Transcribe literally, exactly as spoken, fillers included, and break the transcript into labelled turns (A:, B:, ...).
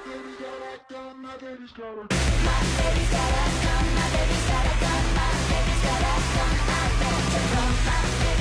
A: My baby's gotta come, my baby's gotta come, my baby's gotta come, I got to come, I got to come, my baby.